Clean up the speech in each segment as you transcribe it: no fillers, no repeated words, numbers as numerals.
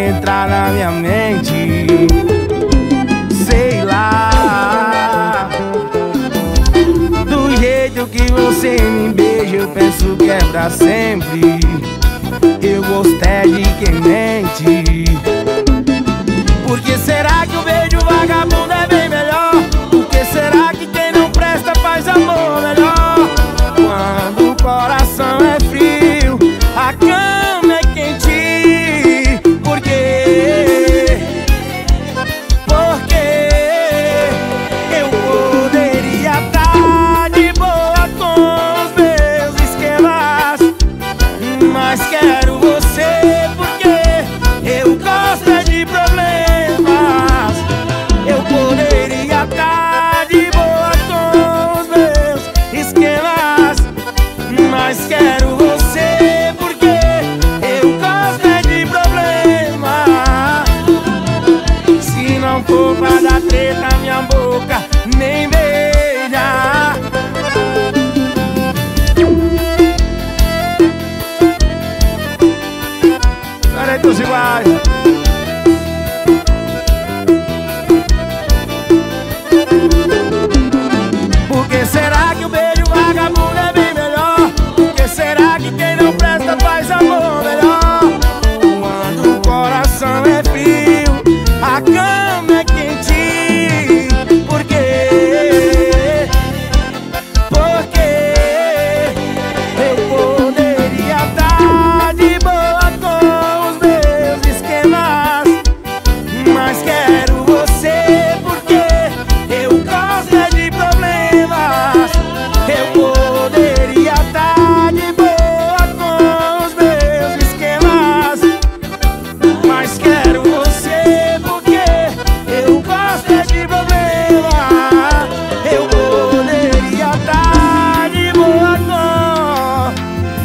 entrar na minha mente. Sei lá, do jeito que você me beija, eu penso que é pra sempre. Eu gostei de quem mente. Por que será que o beijo vagabundo é bem melhor? Por que será que quem não presta faz amor melhor? Quando o coração é frio, a cama é quente. Por quê? Porque eu poderia estar de boa com os meus esquemas, mas quero você porque eu gosto de problemas. Eu poderia estar de boa com os meus esquemas, mas quero você porque eu gosto de problema. Se não for pra dar treta, minha boca nem beija. Olha aí, todos iguais. Por que será que o beijo vagabundo é bem melhor? Por que será que quem não presta faz amor melhor? Quando o coração é frio, a cama é quente. Por quê? Porque eu poderia estar de boa com os meus esquemas, mas quero você porque eu gosto de problemas. Eu poderia estar de boa com os meus esquemas, mas quero você porque eu gosto de problema. Eu poderia estar de boa com,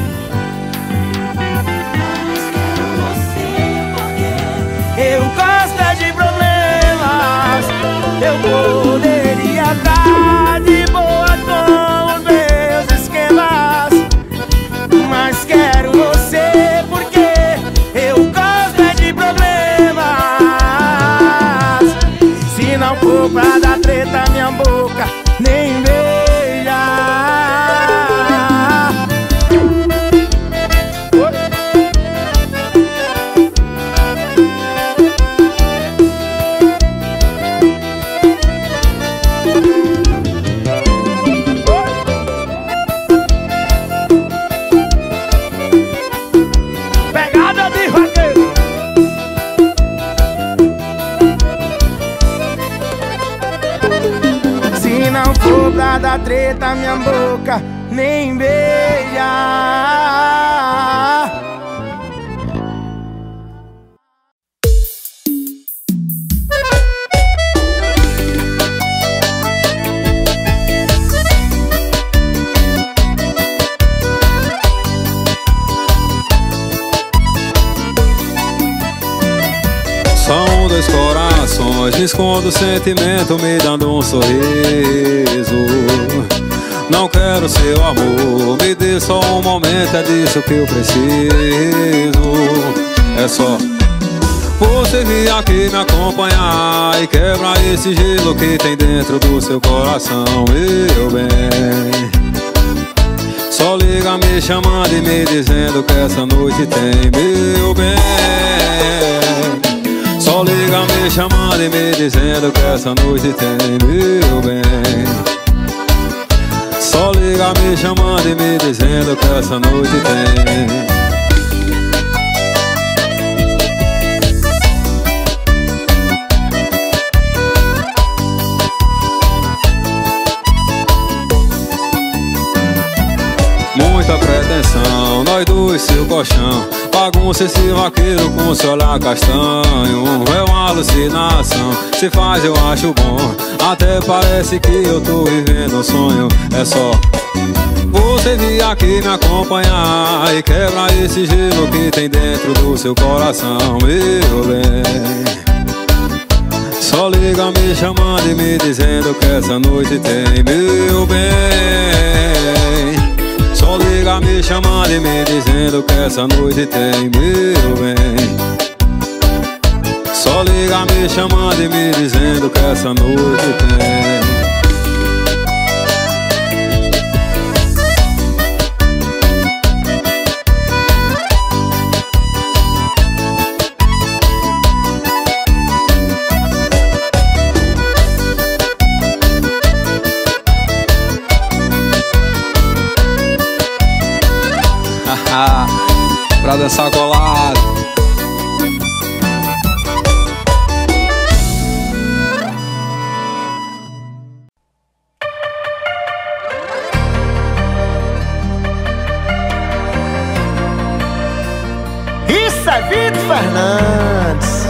eu gosto de problemas. Eu poderia estar de boa com os meus esquemas, mas quero você porque eu gosto de problemas. Se não for pra dar treta, minha boca nem beija. Pegada de vaqueiro. Se não for pra dar treta, minha boca nem beija. São dois corações, me escondo o sentimento, me dando um sorriso. Não quero seu amor, me dê só um momento, é disso que eu preciso. É só você vir aqui me acompanhar e quebrar esse gelo que tem dentro do seu coração, meu bem. Só liga me chamando e me dizendo que essa noite tem, meu bem. Só liga me chamando e me dizendo que essa noite tem, meu bem. Só liga me chamando e me dizendo que essa noite tem. Muita pretensão, nós dois seu colchão. Bagunça esse vaqueiro com seu olhar castanho. É uma alucinação, se faz eu acho bom. Até parece que eu tô vivendo um sonho. É só você vir aqui me acompanhar e quebrar esse gelo que tem dentro do seu coração, meu bem. Só liga me chamando e me dizendo que essa noite tem, meu bem. Só liga me chamando e me dizendo que essa noite tem, meu bem. Só liga me chamando e me dizendo que essa noite tem. Pra dançar colado. Isso é Vitor Fernandes.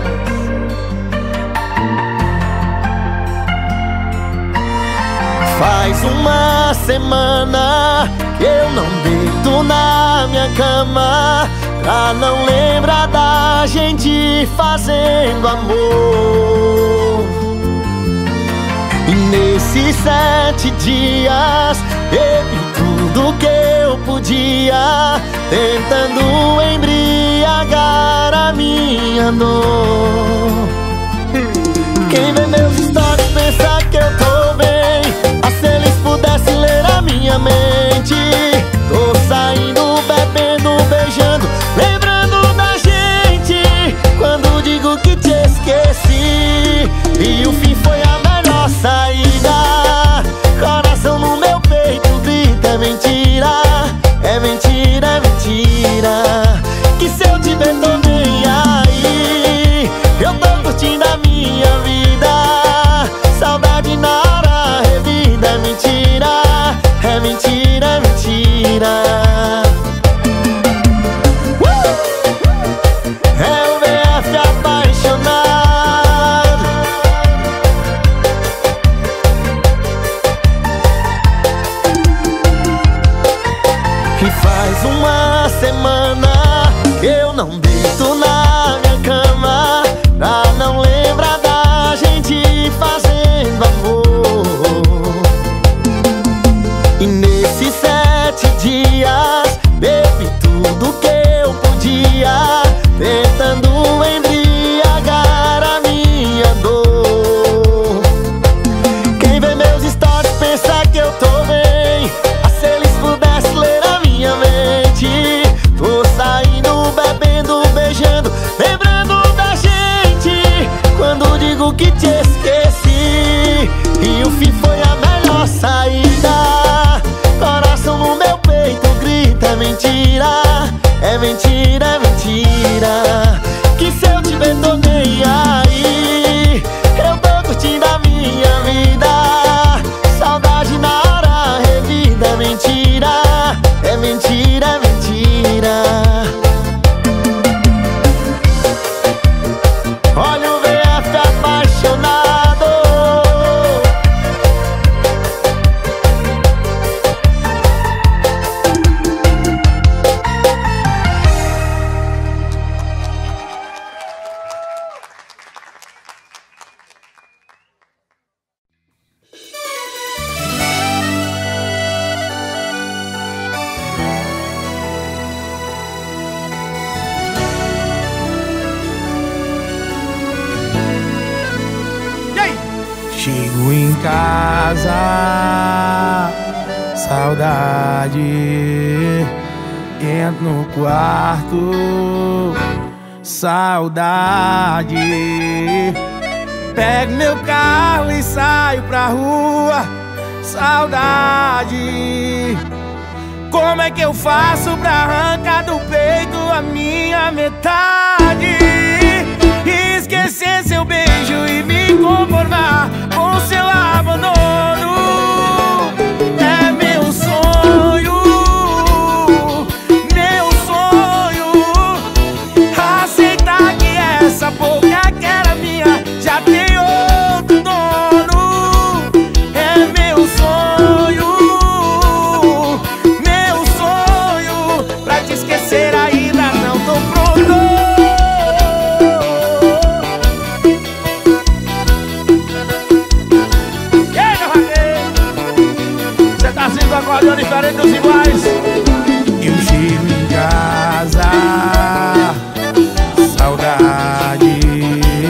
Faz uma semana que eu não deito na minha cama, pra não lembrar da gente fazendo amor. E nesses 7 dias bebi tudo que eu podia, tentando embriagar a minha dor. Quem vê meus stories pensa que eu tô bem, mas se eles pudessem ler a minha mente. Tô saindo, bebendo, beijando, lembrando da gente, quando digo que te esqueci. E o fim foi a melhor saída. Coração no meu peito grita, é mentira, é mentira, é mentira. Que se eu te ver tô bem aí, eu tô curtindo a minha vida. Saudade na hora revida, é mentira, é mentira, é mentira. É o VF apaixonado. E faz uma semana que eu não deito na minha cama, pra não lembrar da gente fazendo amor. E nesses 7 dias bebi tudo que eu podia, tentando embriagar a minha dor. Quem vê meus stories pensa que eu tô bem, mas se eles pudessem ler a minha mente. Tô saindo, bebendo, beijando, lembrando da gente, quando digo que te esqueci. E o fim foi a melhor saída. Coração no meu peito grita, é mentira, é mentira, é mentira. Que se eu te ver tô bem aí, eu tô curtindo a minha vida. Saudade na hora revida, é mentira, é mentira, é mentira. Olha o VF apaixonado. Chego em casa, saudade. Entro no quarto, saudade. Pego meu carro e saio pra rua, saudade. Como é que eu faço pra arrancar do peito a minha metade? Esquecer seu beijo e me conformar com seu abandono. É meu sonho, aceitar que essa boca que era minha já tem outro dono. É meu sonho, pra te esquecer ainda não tô pronto. Acordando diferente dos iguais. Eu chego em casa, saudade.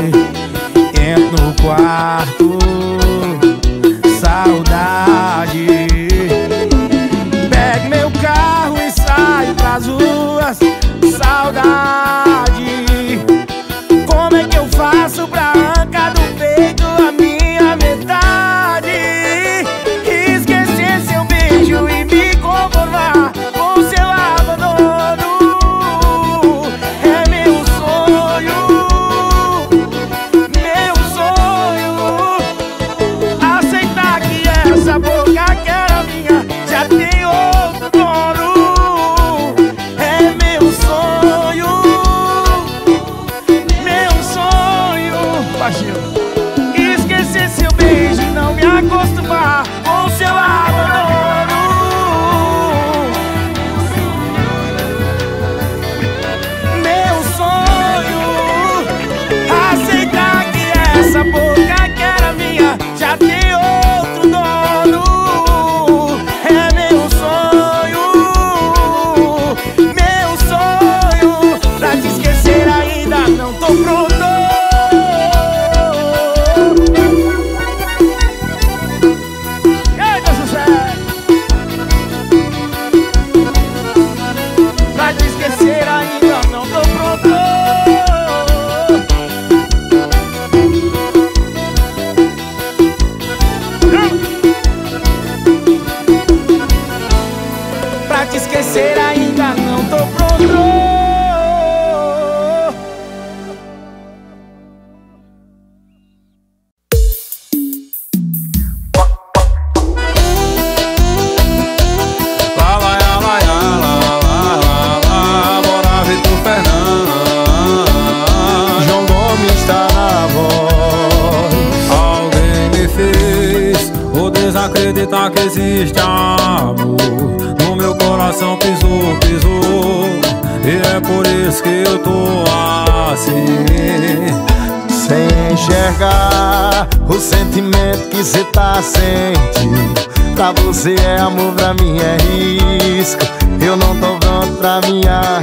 vou desacreditar que existe amor. No meu coração pisou, pisou, e é por isso que eu tô assim. Sem enxergar o sentimento que cê tá sentindo. Pra você é amor, pra mim é risco. Eu não tô pronto pra me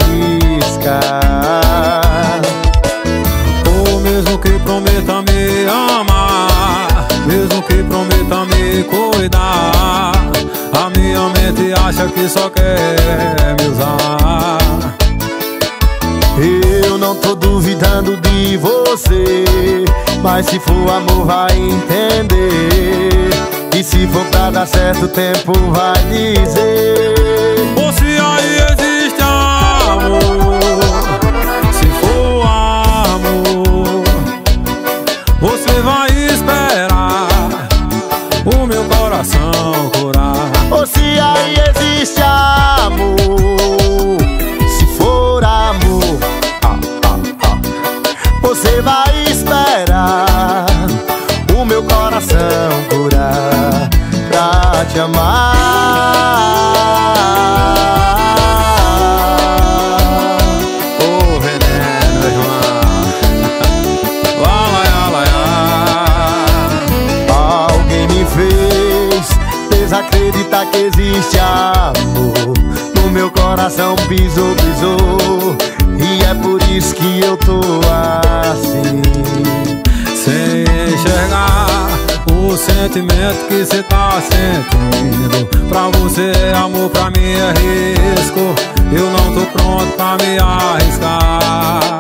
arriscar. Ou mesmo que prometa me amar, mesmo que prometa me cuidar, a minha mente acha que só quer me usar. Eu não tô duvidando de você, mas se for amor vai entender. E se for pra dar certo, o tempo vai dizer. Ou se aí existe amor, se for amor, você vai esperar o meu coração curar. Ou se aí existe amor, se for amor, você vai esperar o meu coração curar pra te amar. Ô veneno, João, Alguém me fez desacreditar que existe amor. No meu coração pisou, pisou, e é por isso que eu tô assim. sem enxergar o sentimento que cê tá sentindo. Pra você é amor, pra mim é risco. Eu não tô pronto pra me arriscar.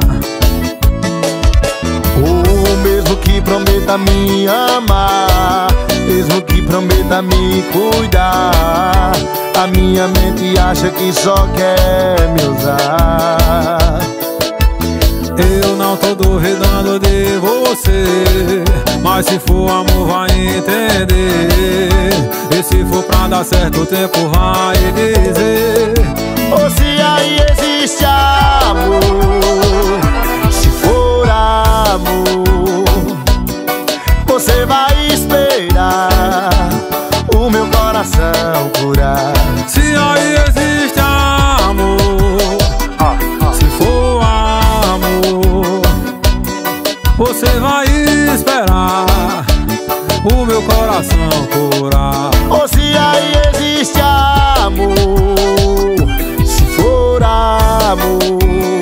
Ou mesmo que prometa me amar, mesmo que prometa me cuidar, a minha mente acha que só quer me usar. Eu não tô duvidando de você, mas se for amor vai entender. E se for pra dar certo, o tempo vai dizer. Ou se aí existe amor, se for amor, você vai esperar o meu coração curar. Se aí existe amor, se for amor, você vai esperar o meu coração curar. Ou se aí existe amor, se for amor,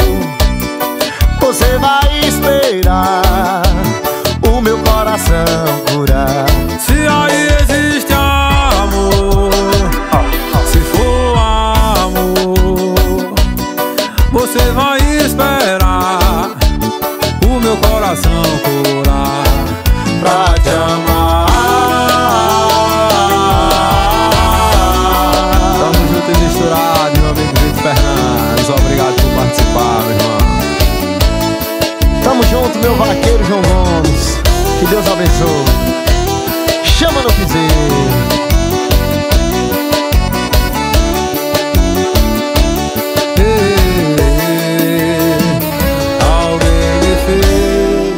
você vai esperar o meu coração curar. Se aí existe amor, se for amor, você vai esperar o meu coração curar Pra te amar. Tamo junto e misturado, meu amigo Vitor Fernandes. Obrigado por participar, meu irmão. Tamo junto, meu vaqueiro João Gomes. Que Deus abençoe. Chama no piseiro. Alguém me fez.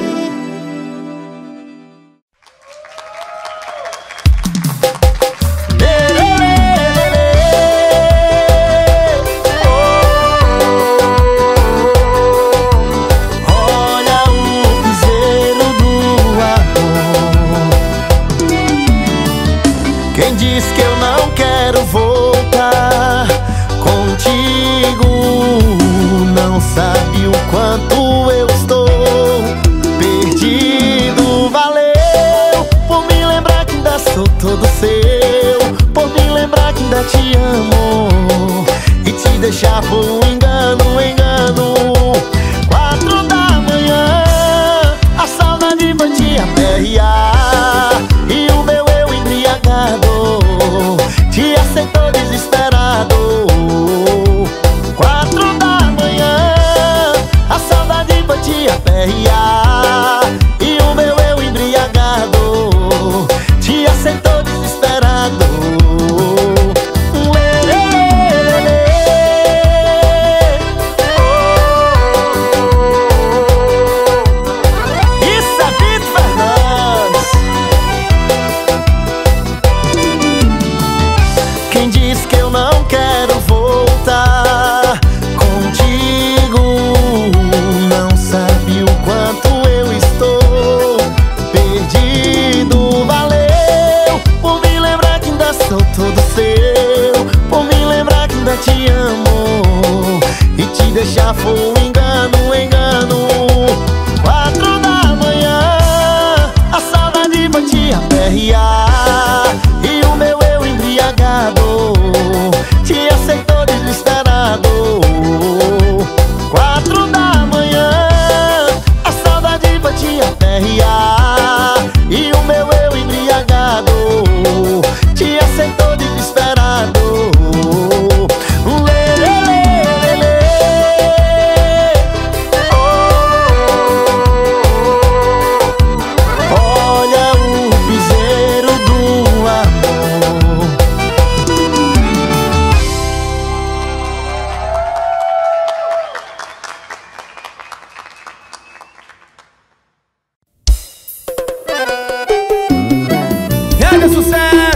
Olha o piseiro do amor. Quem diz que eu não quero voltar contigo não sabe o quanto eu estou perdido. Valeu por me lembrar que ainda sou todo seu, por me lembrar que ainda te amo, e te deixar por um engano, engano. 4 da manhã, a saudade vai te aperrear, e o meu eu embriagado te aceitou desesperado. 4 da manhã, a saudade vai te aperrear, e o meu eu embriagado te aceitou desesperado. Lê, lê, lê, lê.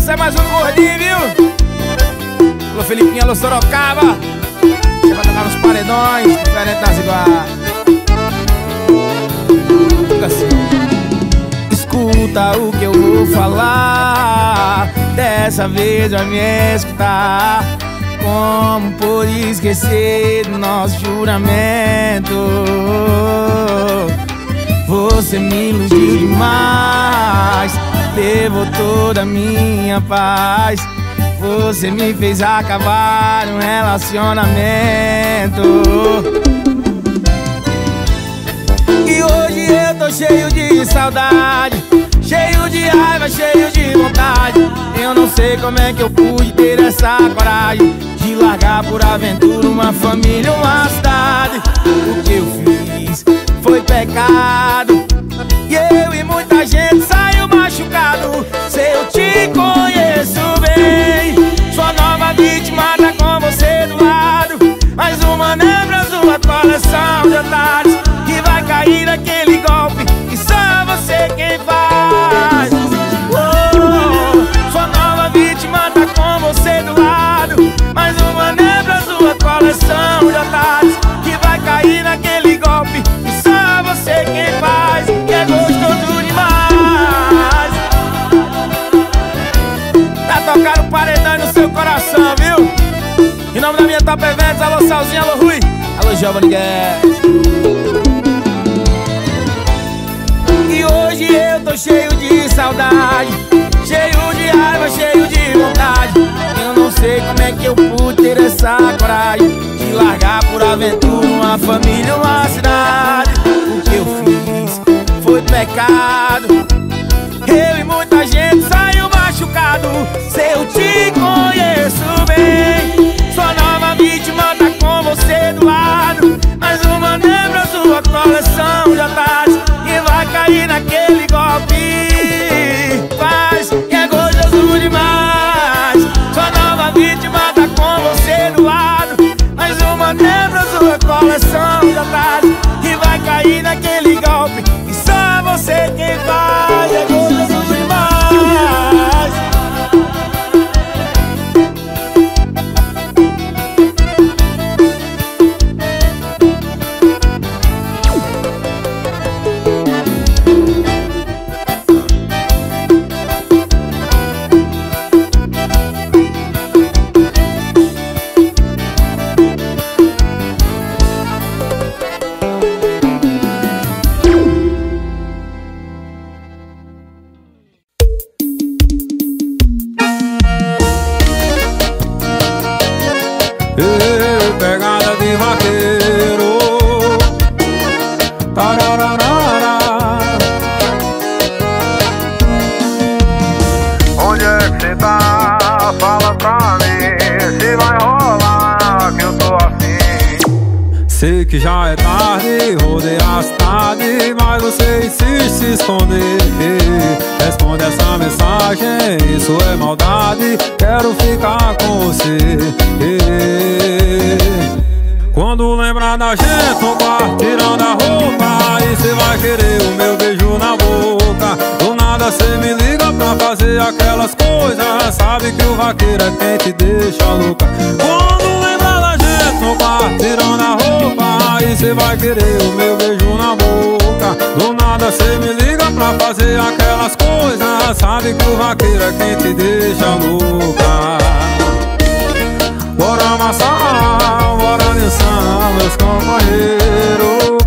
Essa é mais um gordinho, viu? Alô Felipinho, alô Sorocaba. Você vai tocar nos paredões, diferente das iguais. Assim. Escuta o que eu vou falar, dessa vez vai me escutar. Como pude esquecer do nosso juramento? Você me iludiu demais, levou toda a minha paz. Você me fez acabar um relacionamento. E hoje eu tô cheio de saudade, cheio de raiva, cheio de vontade. Eu não sei como é que eu pude ter essa coragem de largar por aventura uma família, uma cidade. O que eu fiz foi pecado, e eu e muita gente saiu machucado. Se eu te conheço bem, sua nova vítima tá com você do lado. Mais uma lembra sua coleção de otários que vai cair naquele golpe que só você quem faz. Sua nova vítima tá com você do lado. Mais uma lembra sua coleção de otários que vai cair naquele golpe que só você quem faz. Que é gostoso demais. Tá tocando paredão no seu coração, viu? Em nome da minha Top Eventos, alô Salzinho, alô Rui, alô Giovanni Guedes. E hoje eu tô cheio de saudade, cheio de raiva, cheio de vontade. Eu não sei como é que eu pude ter essa coragem de largar por aventura uma família, uma cidade. O que eu fiz foi pecado, eu e muita gente saiu machucado. Se eu te conheço bem, sua nova vítima tá com você do lado. Mais uma lembra sua coleção de otários que vai cair naquele golpe. Faz que é gostoso demais. Sua nova vítima tá com você do lado. Mais uma lembra sua coleção de otários que vai cair naquele golpe e só você quem faz. É gostoso demais. Pegada de vaqueiro, tarararara. Onde é que cê tá? Fala pra mim se vai rolar que eu tô afim. Sei que já é tarde, rodei a cidade, mas você insiste em se esconder. Responde essa mensagem, isso é maldade, quero ficar com você. Quando lembrar da gente no quarto tirando a roupa, aí cê vai querer o meu beijo na boca. Do nada cê me liga pra fazer aquelas coisas, sabe que o vaqueiro é quem te deixa louca. Quando lembrar da gente no quarto tirando a roupa, aí cê vai querer o meu beijo na boca. Do nada cê me liga pra fazer aquelas coisas, sabe que o vaqueiro é quem te deixa louca. Bora amassar, bora dançar, meus companheiros.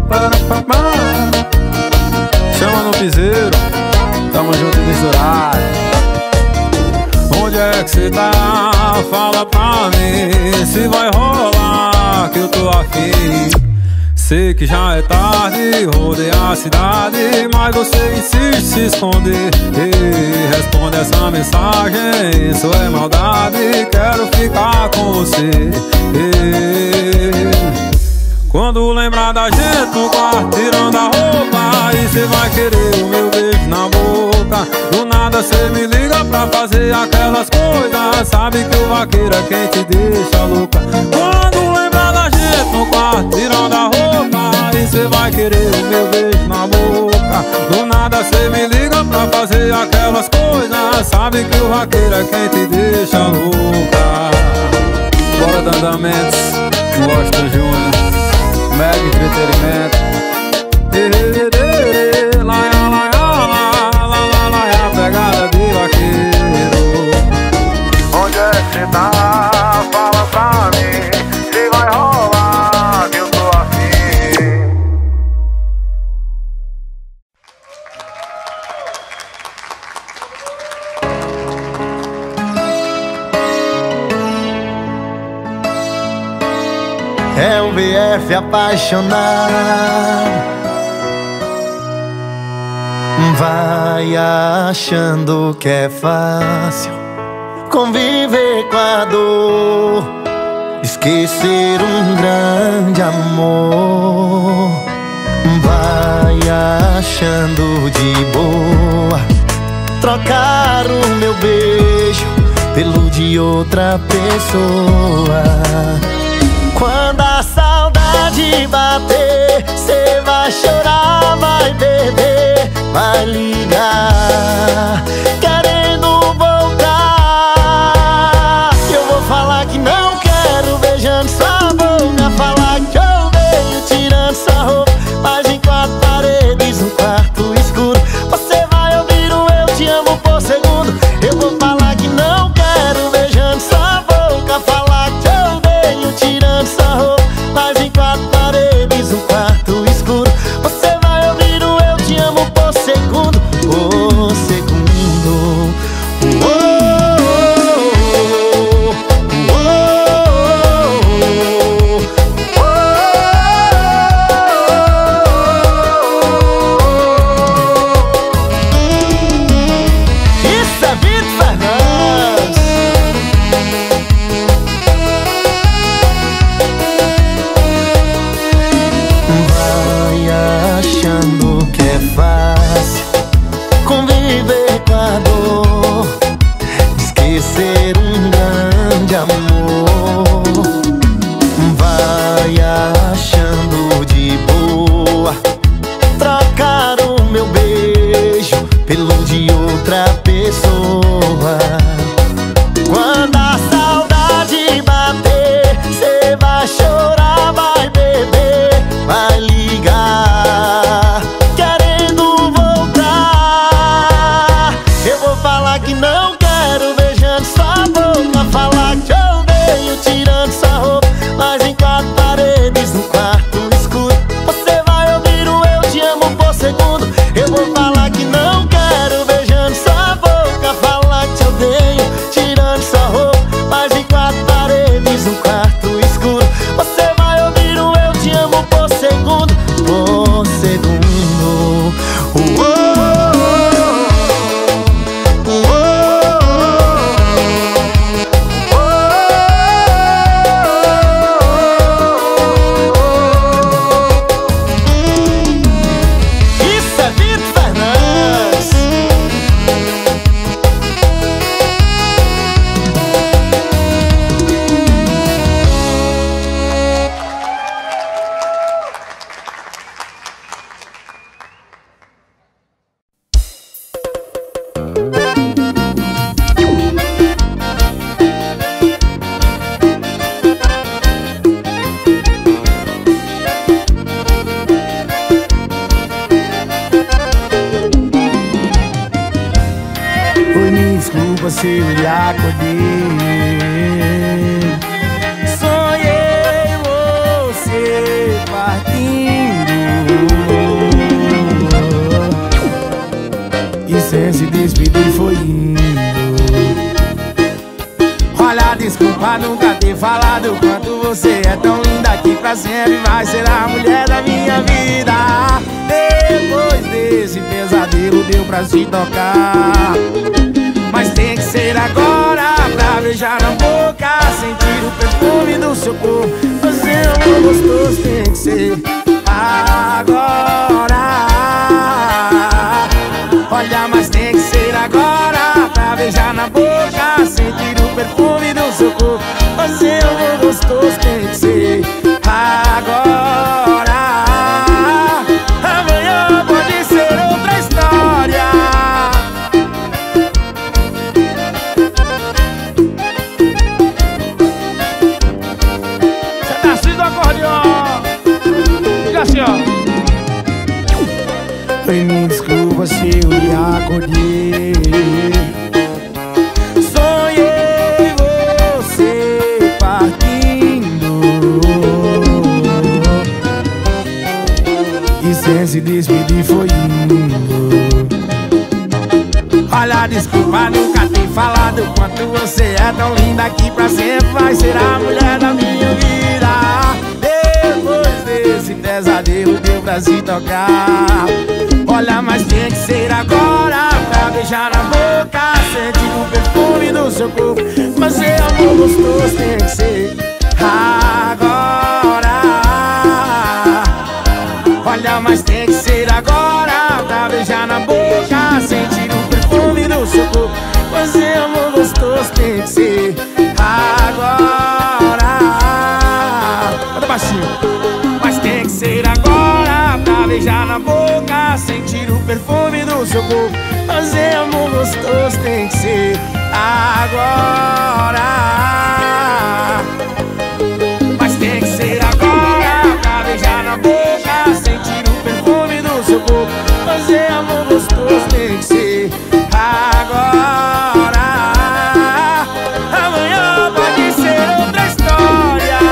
Chama no piseiro, tamo junto e misturado. Onde é que cê tá? Fala pra mim se vai rolar que eu tô afim. Sei que já é tarde, rodei a cidade, mas você insiste em se esconder. Responde essa mensagem, isso é maldade, quero ficar com você. Quando lembrar da gente no quarto tirando a roupa, aí cê vai querer o meu beijo na boca. Do nada cê me liga pra fazer aquelas coisas, sabe que o vaqueiro é quem te deixa louca. Quando lembrar da gente no quarto tirando a roupa, aí cê vai querer o meu beijo na boca. Do nada cê me liga pra fazer aquelas coisas. Sabe que o vaqueiro é quem te deixa louca. Bora Dandamentos, Washington Júnior, Mega Entretenimento. Laia, laia, laia, laia, pegada de vaqueiro. Onde é que cê tá? Fala pra mim se vai rolar, que eu tô afim. É um VF apaixonado, vai achando que é fácil conviver com a dor, esquecer um grande amor. Vai achando de boa trocar o meu beijo pelo de outra pessoa. Quando a saudade bater, cê vai chorar, vai beber, vai ligar, querendo voltar. Eu vou falar que não quero, beijando sua boca, falar que eu venho tirando sua roupa, mas em quatro paredes, um quarto escuro, você vai ouvir o eu te amo por segundo. Eu vou falar que não quero, beijando sua boca, falar que eu venho tirando sua roupa, mas em quatro paredes, um quarto escuro, você vai ouvir o eu te amo por segundo, por segundo. Isso é Vitor Fernandes. Vai achando que é fácil conviver com a dor, esquecer um grande amor. Vai achando de boa trocar o meu beijo pelo de outra pessoa. Quando a saudade bater, cê vai chorar, vai beber, vai ligar, querendo voltar. Eu vou falar que não quero, beijando sua boca, falar que eu venho tirando sua roupa, mas em quatro paredes, no quarto escuro, você vai ouvir o eu te amo por segundo. Eu vou falar que não quero, beijando sua boca, falar que eu venho tirando sua roupa, mas em quatro paredes, no quarto escuro, você vai ouvir o eu te amo por segundo, por segundo. Isso é Vitor Fernandes. Oi, me desculpa se eu lhe acordei. Sonhei você partindo e sem se despedir foi indo. Olha, desculpa nunca ter falado quanto você é tão linda, que pra sempre vai ser a mulher da minha vida. Depois desse pesadelo deu pra se tocar, mas tem que ser agora pra beijar na boca, sentir o perfume do seu corpo, fazer um gostoso. Tem que ser agora. Olha, mas tem que ser agora pra beijar na boca, sentir o perfume do seu corpo, fazer um gostoso. Tem que ser agora. Amanhã pode ser outra. Oi, me desculpa se eu lhe acordei. Sonhei você partindo e sem se despedir foi indo. Olha, desculpa, nunca ter falado quanto você é tão linda, que pra sempre vai ser a mulher da minha vida. Depois desse pesadelo deu pra se tocar. Olha, mas tem que ser agora pra beijar na boca, sentir o perfume do seu corpo. Mas seu amor gostoso tem que ser agora. Olha, mas tem que ser agora pra beijar na boca, sentir o perfume do seu corpo. Mas seu amor gostoso tem que ser agora. Olha baixinho. Mas tem que ser agora pra beijar na boca, sentir o perfume do seu corpo. Fazer amor gostoso tem que ser agora. Mas tem que ser agora pra beijar na boca, sentir o perfume do seu corpo. Fazer amor gostoso tem que ser agora. Amanhã pode ser outra história.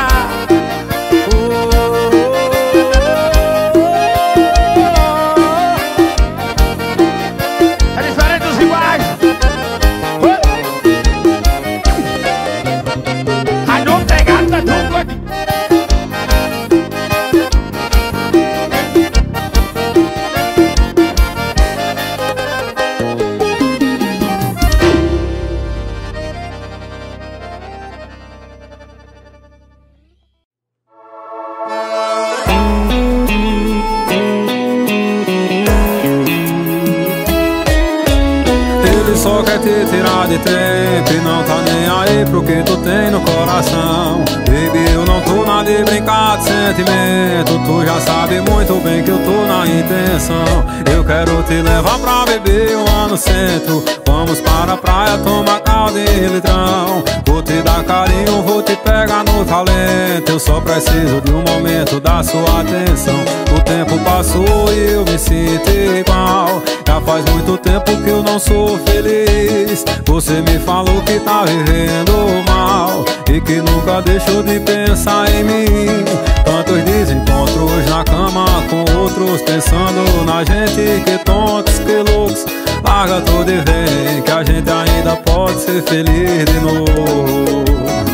Só quer te tirar de tempo e não tá nem aí pro que tu tem no coração. Baby, eu não tô na de brincar de sentimento. Tu já sabe muito bem que eu tô na intenção. Eu quero te levar pra beber lá no centro. Vamos para a praia, tomar caldo e litrão. Vou te dar carinho, vou te pegar no talento. Eu só preciso de um momento da sua atenção. O tempo passou e eu me sinto igual. Já faz muito tempo que eu não sou feliz. Você me falou que tá vivendo mal e que nunca deixou de pensar em mim. Tantos desencontros na cama com outros, pensando na gente. Que tontos, que loucos. Larga tudo e vem, que a gente ainda pode ser feliz de novo.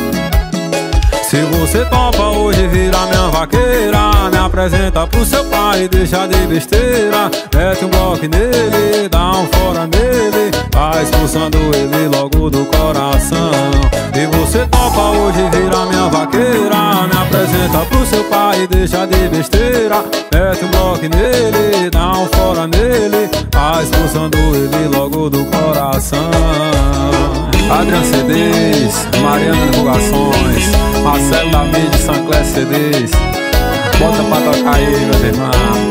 Se você topa hoje virar minha vaqueira, me apresenta pro seu pai, deixa de besteira. Mete um bloco nele, dá um fora nele, vai expulsando ele logo do coração. E você topa hoje virar minha vaqueira, me apresenta pro seu pai, deixa de besteira. Mete um bloco nele, dá um fora nele, vai expulsando ele logo do coração. Adriano CDs, Mariana Divulgações, Marcelo da Mídia, Sancler CDs. Bota pra tocar aí, meu irmão.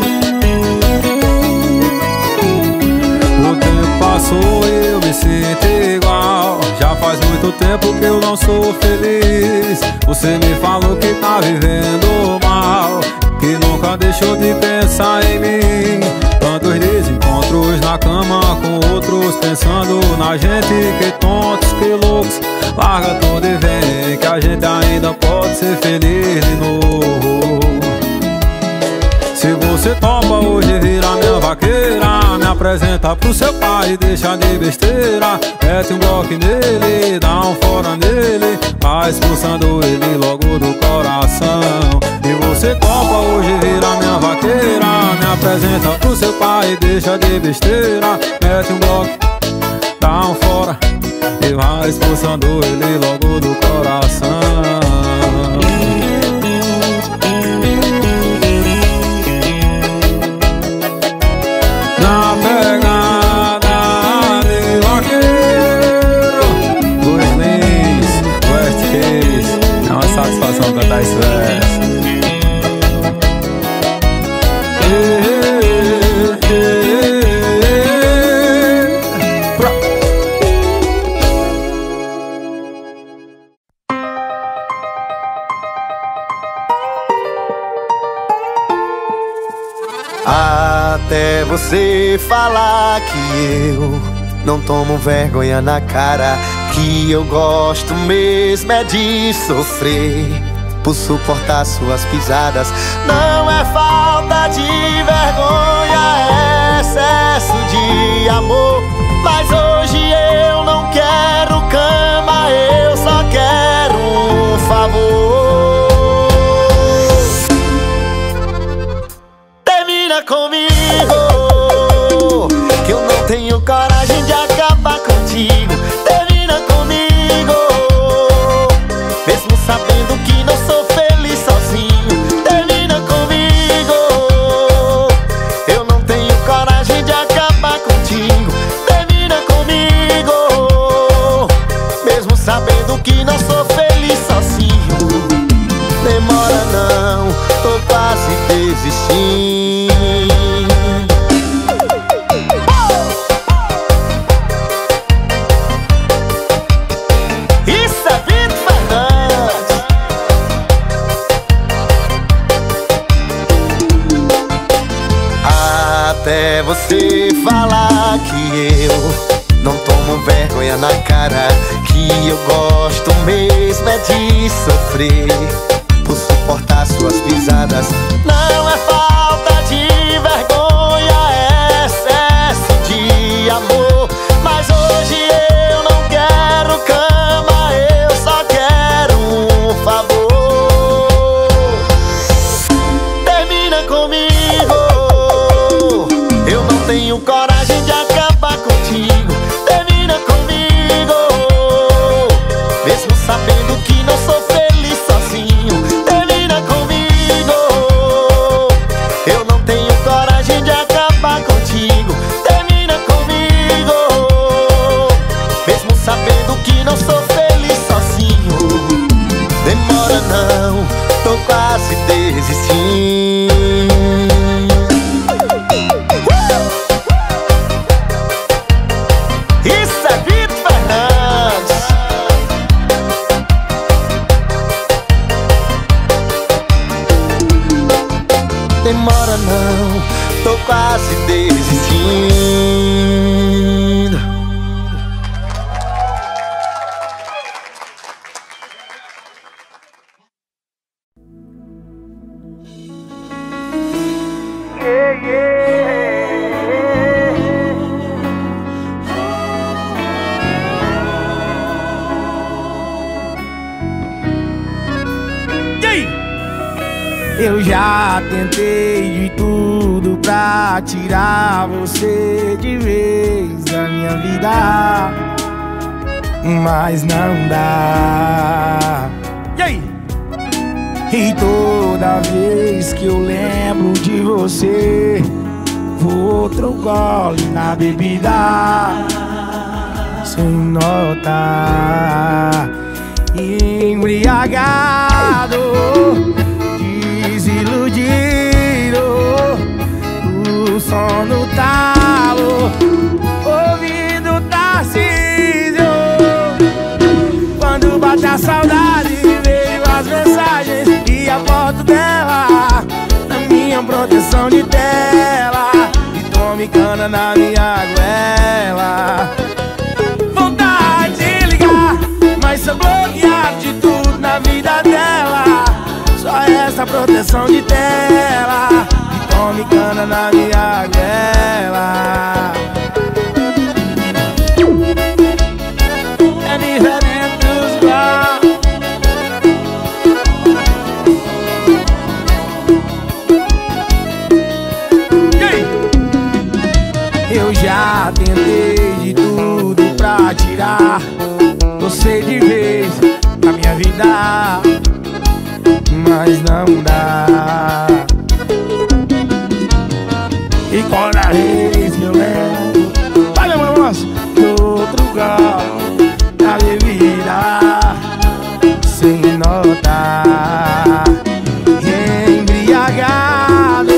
O tempo passou e eu me sinto igual. Já faz muito tempo que eu não sou feliz. Você me falou que tá vivendo mal, que nunca deixou de pensar em mim. Tantos desencontros na cama com outros, pensando na gente. Que tontos, que loucos. Larga tudo e vem, que a gente ainda pode ser feliz de novo. Se você topa hoje virar minha vaqueira, me apresenta pro seu pai, deixa de besteira. Mete um bloco nele, dá um fora nele, vai expulsando ele logo do coração. E você topa hoje virar minha vaqueira, me apresenta pro seu pai, deixa de besteira. Mete um bloco, dá um fora e vai expulsando ele logo do coração. Na pegada de vaqueiro, Luiz Lins, West Case. É uma satisfação cantar esse verso. Até você falar que eu não tomo vergonha na cara, que eu gosto mesmo é de sofrer por suportar suas pisadas. Não é falta de vergonha, é excesso de amor. Mas hoje eu não quero cama, eu só quero um favor. Termina comigo, que eu não tenho coragem de acabar contigo. Termina comigo, mesmo sabendo que não sou feliz sozinho. Termina comigo, eu não tenho coragem de acabar contigo. Termina comigo, mesmo sabendo que não sou feliz sozinho. Demora não, tô quase desistindo. Até você falar que eu não tomo vergonha na cara, que eu gosto mesmo é de sofrer por suportar suas pisadas. Não é falta de vergonha, é excesso de amor. Mas hoje eu não quero cama, eu só quero um favor. Termina comigo, eu não tenho coragem de acabar contigo. Termina comigo, mesmo sabendo que não sou feliz sozinho. Termina comigo, eu não tenho coragem de acabar contigo. Termina comigo, mesmo sabendo que não sou feliz sozinho. Demora não, tô quase desistindo. Demora não, tô quase desistindo. Eu já tentei de tudo pra tirar você de vez da minha vida, mas não dá. E aí? E toda vez que eu lembro de você, vou outro gole na bebida, sem notar, embriagado, desiludido, o som no talo, ouvindo Tarcísio. Quando bate a saudade, vejo as mensagens e a foto dela na minha proteção de tela, e tome cana na minha goela. Vontade de ligar, mas sou bloqueado de tudo na vida dela. Só essa proteção de tela, e tome cana na minha goela. É diferente dos igual. Eu já tentei de tudo pra tirar você de vez da minha vida, mas não dá. E cada vez que eu lembro, olha meu moço, do outro galo da bebida, sem notar, embriagado,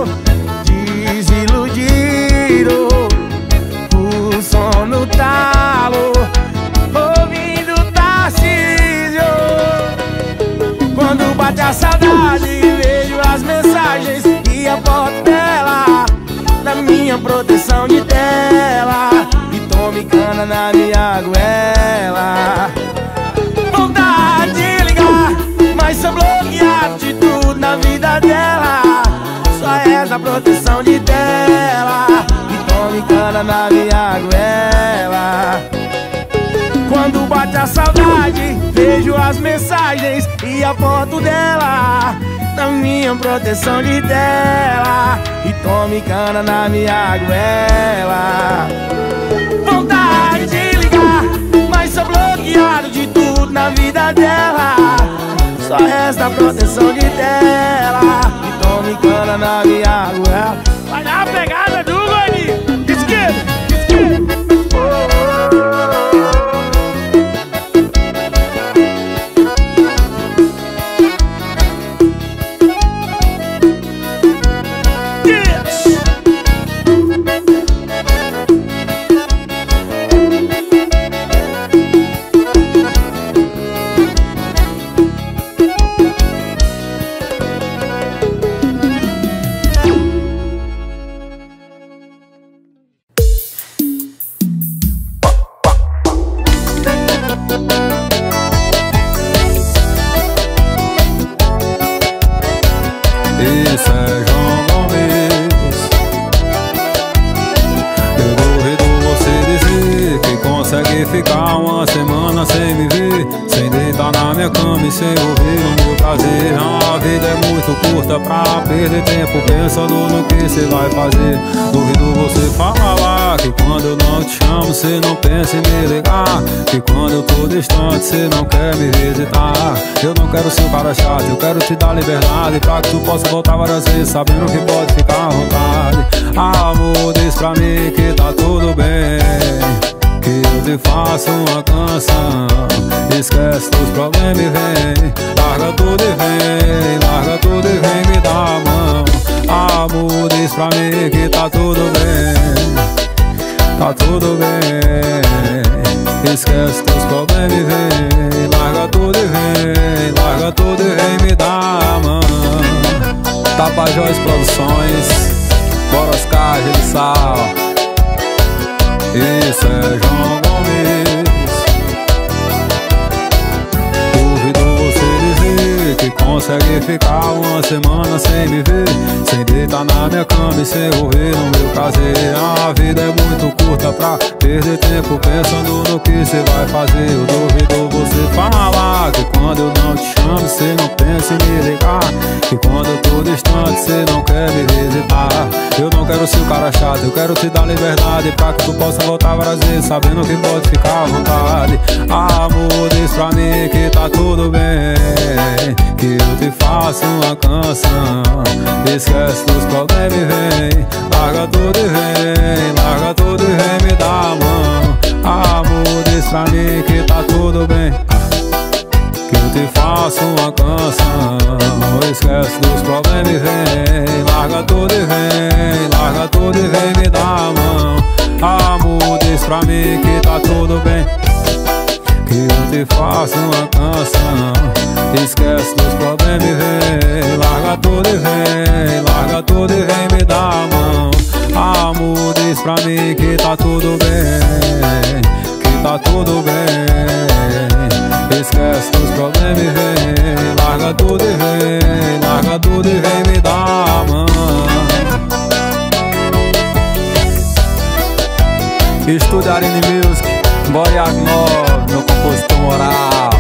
desiludido, o som no talo, ouvindo Tarcísio. Quando bate a saudade, vejo as mensagens e a foto dela na minha proteção de tela e tome cana na minha goela. Vontade de ligar, mas sou bloqueado de tudo na vida dela. Só essa proteção de tela e tome cana na minha goela. Quando bate a saudade, vejo as mensagens e a foto dela na minha proteção de tela e tome cana na minha goela. Vontade de ligar, mas sou bloqueado de tudo na vida dela. Só resta a proteção de tela e tome cana na minha goela. Vai dar a pegada do gordinho. Esquerda, esquerda. Isso é João Gomes. Eu duvido você dizer que consegue ficar uma semana sem me ver, sem deitar na minha cama e sem ouvir o meu prazer. A vida é muito curta pra perder tempo pensando no que cê vai fazer. Duvido você falar que quando eu não te chamo cê não pensa em me ligar, que quando eu tô distante cê não quer me visitar. Eu não quero ser o cara chato, eu quero te dar liberdade pra que tu possa voltar várias vezes sabendo que pode ficar à vontade. Amor, diz pra mim que tá tudo bem, que eu te faço uma canção. Esquece dos problemas e vem, larga tudo e vem, larga tudo e vem me dar a mão. Amor, diz pra mim que tá tudo bem, tá tudo bem. Esquece dos problemas e vem, larga tudo e vem, larga tudo e vem me dar a mão. Tapajós Produções, bora Oscar de Sal. Isso é João Gomes. Duvido você dizer que consegue ficar uma semana sem me ver, sem deitar na minha cama e sem ouvir o meu prazer. A vida é muito curta pra perder tempo pensando no que cê vai fazer. Eu duvido você falar que quando eu não te chamo cê não pensa em me ligar, que quando eu tô distante cê não quer me visitar. Eu não quero ser o cara chato, eu quero te dar liberdade pra que tu possa voltar várias vezes sabendo que pode ficar à vontade. Amor, diz pra mim que tá tudo bem, que eu te faço uma canção. Esquece dos problemas e vem, larga tudo e vem, larga tudo e vem me dar a mão. Amor, diz pra mim que tá tudo bem, que eu te faço uma canção. Esquece dos problemas e vem, larga tudo e vem, larga tudo e vem me dar a mão. Amor, diz pra mim que tá tudo bem, que eu te faço uma canção. Esquece dos problemas e vem, larga tudo e vem, larga tudo e vem me dar a mão. Amor, diz pra mim que tá tudo bem, que tá tudo bem. Esquece dos problemas e vem, larga tudo e vem, larga tudo e vem me dar a mão. Estúdio Arine Music, Boy Agnor, meu compositor moral.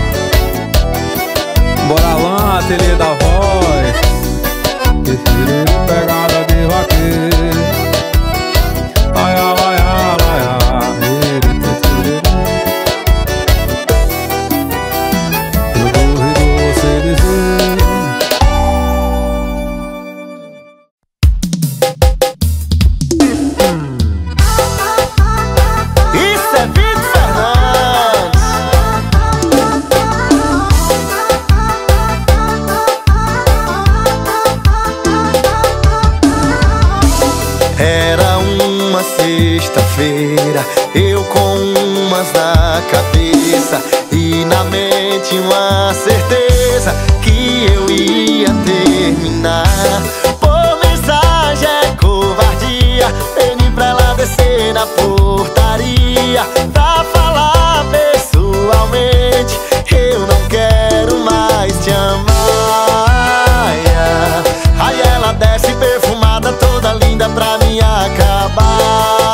Bora lá, ateliê da voz, prefiro pegada de vaqueiro. Ai, ai, ai, ai, ai. Eu duvido você dizer. Isso é Vitor Fernandes. Era uma sexta-feira, eu com umas na cabeça e na mente uma certeza que eu ia terminar. Por mensagem é covardia, pedi na portaria pra falar pessoalmente: eu não quero mais te amar. Aí ela desce perfumada, toda linda pra me acabar.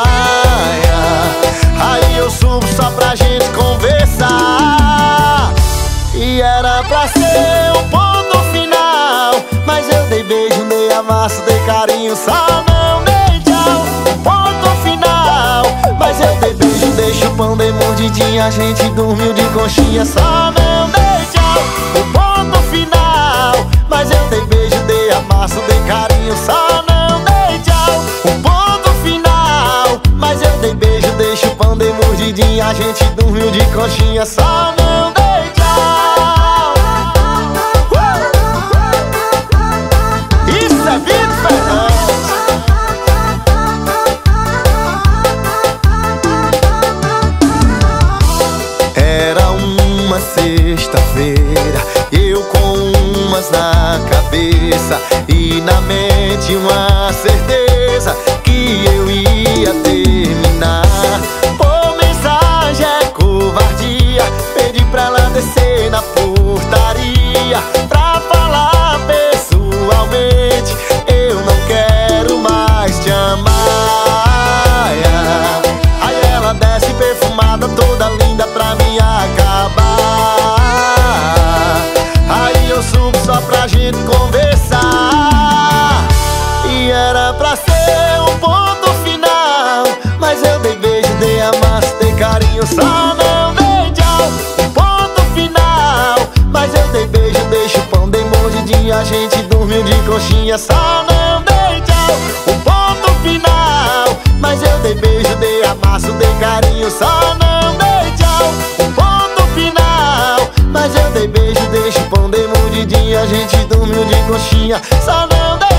Aí eu subo só pra gente conversar. E era pra ser um ponto final, mas eu dei beijo, dei amasso, dei carinho, só não dei tchau. Um ponto final, mas eu dei beijo, dei chupão, dei mordidinha, a gente dormiu de conchinha, só não dei tchau. Um ponto final, mas eu dei beijo, dei amasso, dei carinho, só não dei tchau. Um ponto final, mas eu dei beijo, dei chupão, dei mordidinha, a gente dormiu de conchinha, só não dei tchau. Isso é Vitor Fernandes. Era uma sexta-feira, eu com umas na cabeça e na mente uma certeza que eu ia terminar. Por mensagem é covardia, pedi pra ela descer na portaria pra falar pessoalmente: eu não quero mais te amar. Aí ela desce perfumada, toda linda pra me acabar. Aí eu subo só pra gente conversar. E era pra ser um ponto final, mas eu dei beijo, dei amasso, dei carinho, só não dei tchau. Um ponto final, mas eu dei beijo, dei chupão, dei mordidinha, a gente dormiu de conchinha, só não dei tchau. Um ponto final, mas eu dei beijo, dei amasso, dei carinho, só não dei tchau. Um ponto final, mas eu dei beijo, dei chupão, dei mordidinha, a gente dormiu de conchinha, só não dei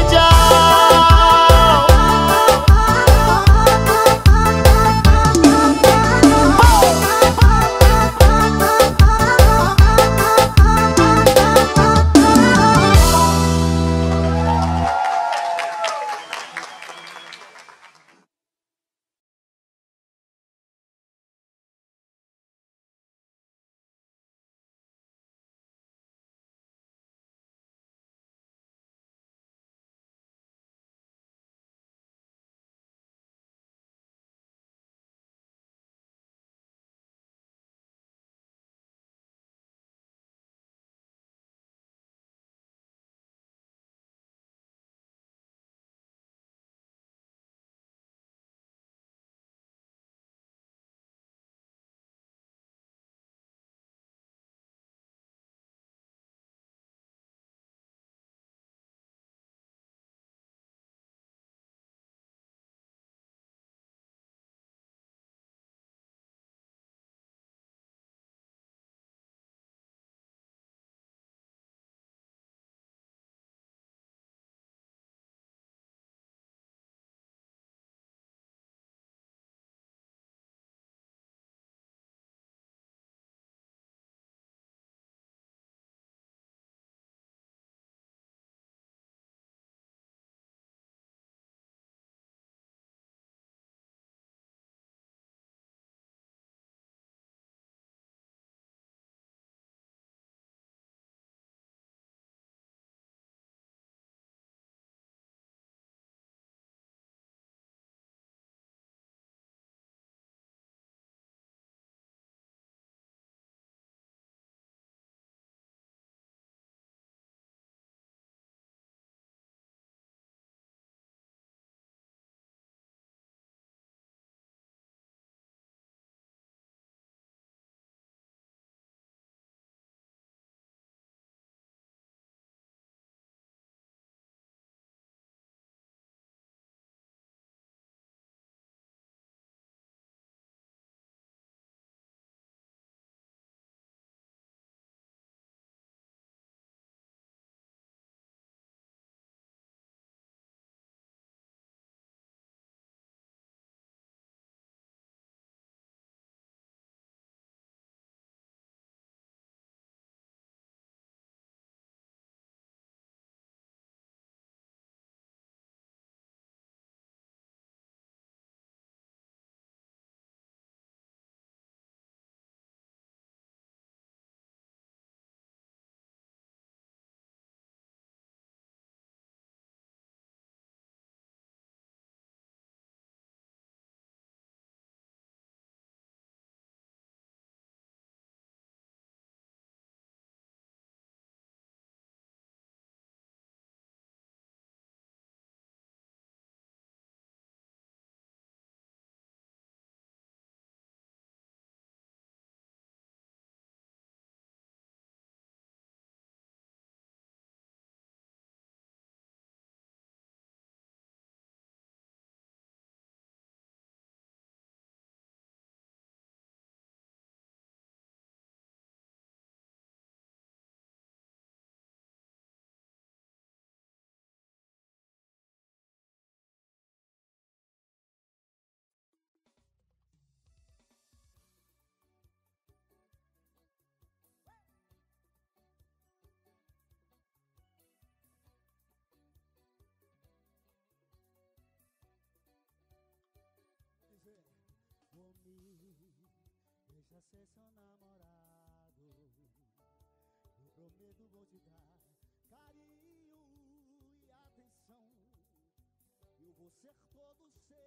deixa ser seu namorado. Eu prometo vou te dar carinho e atenção. Eu vou ser todo seu.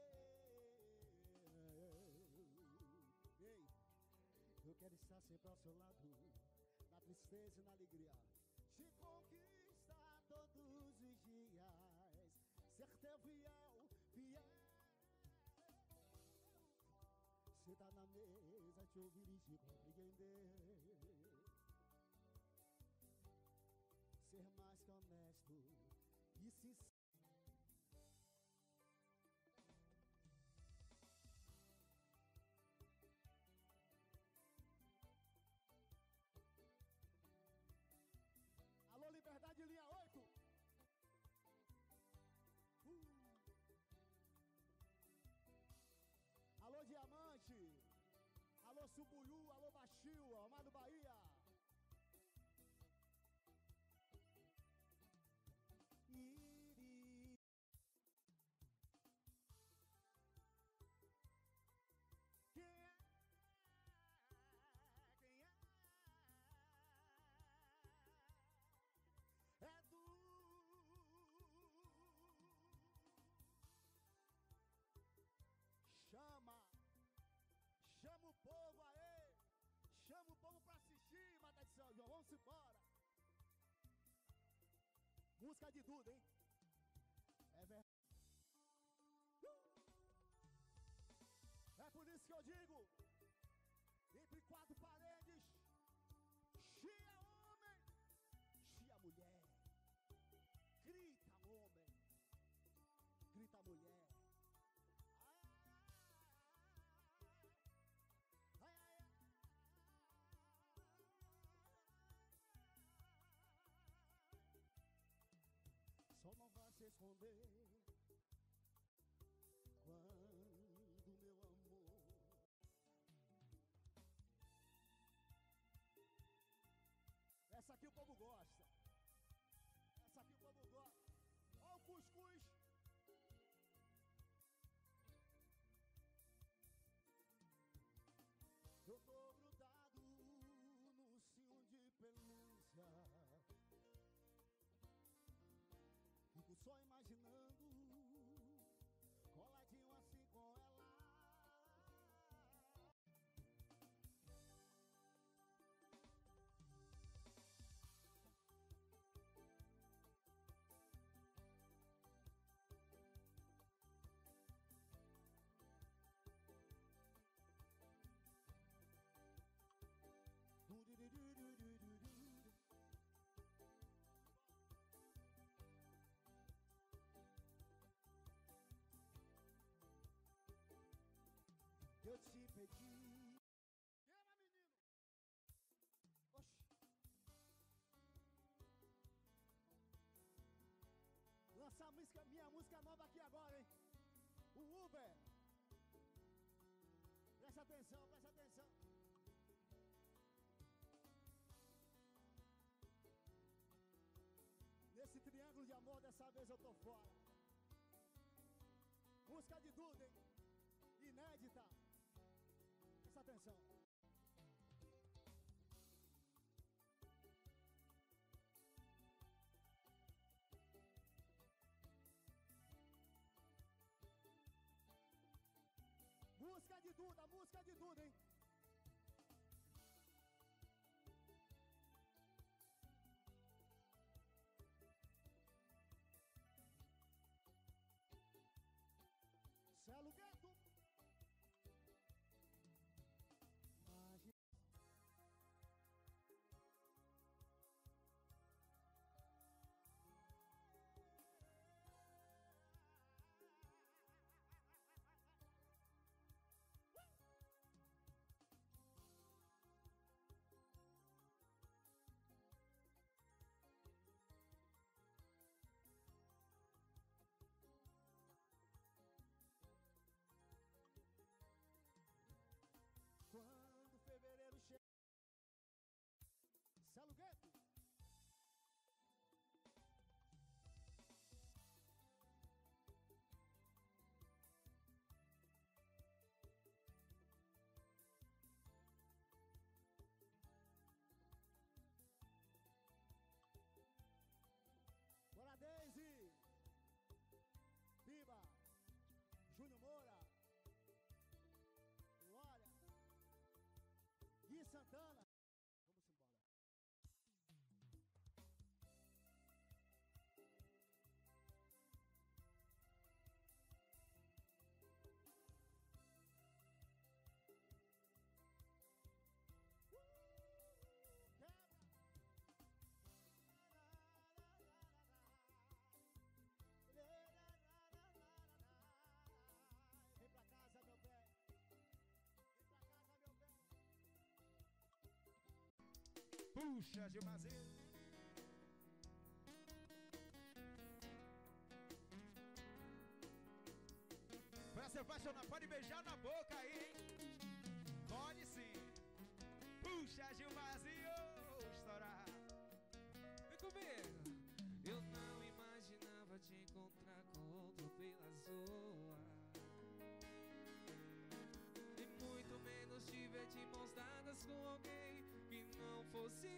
Ei, eu quero estar sempre ao seu lado, na tristeza e na alegria. Te conquistar todos os dias, ser teu fiel, fiel. Sentar na mesa, te ouvir e te compreender. Ser mais que honesto e sincero. Alô, Liberdade, linha 8. Alô, Diamante. Alô, Subuiú. Alô, Baixio. Amado Bahia. Iri. Quem é? Quem é? É do chama o povo aí, chama o povo pra assistir, Mata de São João, vamos embora. Música de Duda, hein? É verdade. É por isso que eu digo, entre quatro paredes, chia homem, chia mulher. Grita homem, grita mulher. Ai, ai, ai. Só não vai se esconder quando meu amor essa aqui o povo gosta. Essa aqui o povo gosta. Ó o cuscuz. Eu tô grudado no cio de pelúcia. Fico só imaginando, coladinho assim com ela. Eu te pedi. Queima, menino! Oxi! Lançar a música, minha música nova aqui agora, hein? O Uber! Presta atenção, presta atenção! Nesse triângulo de amor, dessa vez eu tô fora. Música de Duda, hein? Inédita. Presta atenção. Música de Duda, hein? Celo Gueto. Puxa, Gilmazinho. Pra se apaixonar, pode beijar na boca aí, hein? Pode sim. Puxa, Gilmazinho, estourar. Vem comigo. Eu não imaginava te encontrar com outro pelas ruas, e muito menos te ver de mãos dadas com alguém que não fosse